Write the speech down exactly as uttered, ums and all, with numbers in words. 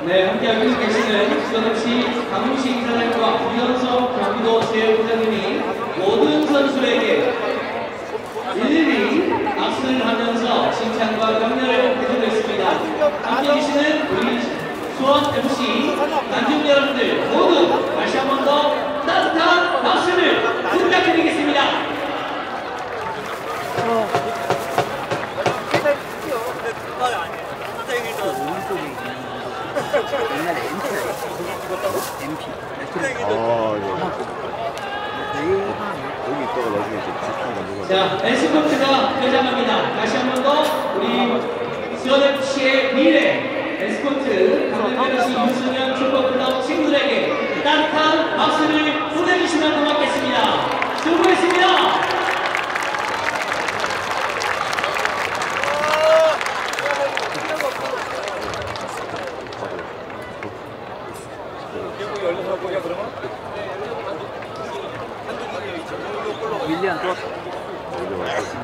네, 함께하고 계시는 수원에프씨 강훈식 이사장과 유현석 경기도 체육부장님이 모든 선수에게 일일이 악수를 하면서 칭찬과 격려를 해주고 있습니다. 함께 계시는 우리 수원에프씨 관중 여러분들 모두 다시 한 번 더 따뜻한 박수를 부탁드리겠습니다. 옛날에 엠피 아, 여기 있다가 나중에 이제 직접 만들어. 자, 에스코트가 퇴장합니다. 다시 한 번 더 우리 수원에프씨의 미래 에스코트 강릉베르시 유소년 축구클럽 친구들에게 따뜻한 박수를 보내주시면 고맙겠습니다. 수고했습니다. 윌리안 또